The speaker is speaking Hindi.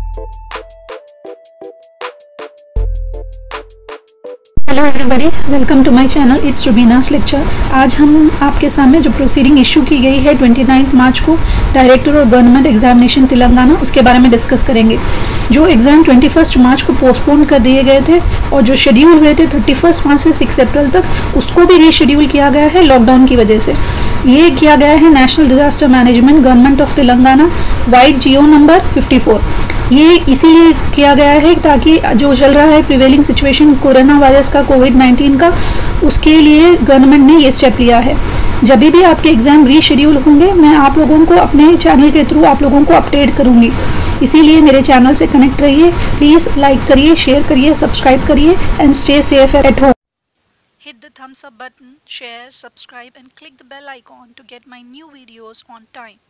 Hello everybody, welcome to my channel. It's Rubina's lecture. आज हम आपके सामने जो प्रोसीडिंग इशू की गई है 29 मार्च को डायरेक्टर और गवर्नमेंट एग्जामिनेशन तेलंगाना, उसके बारे में डिस्कस करेंगे। जो एग्ज़ाम 21 मार्च को पोस्टपोन कर दिए गए थे और जो शेड्यूल हुए थे 31 मार्च से 6 अप्रैल तक, उसको भी रीशेड्यूल किया गया है लॉकडाउन की वजह से। ये किया गया है national disaster management government of Telangana vide G O number 54। ये इसीलिए किया गया है ताकि जो चल रहा है प्रिवेलिंग सिचुएशन कोरोना वायरस का, कोविड-19 का, उसके लिए गवर्नमेंट ने ये स्टेप लिया है। जब भी आपके एग्ज़ाम रीशेड्यूल होंगे, मैं आप लोगों को अपने चैनल के थ्रू आप लोगों को अपडेट करूँगी। इसीलिए मेरे चैनल से कनेक्ट रहिए। प्लीज़ लाइक करिए, शेयर करिए, सब्सक्राइब करिए and stay safe at home. Hit the thumbs up button, share, subscribe and click the bell icon to get my new videos on time.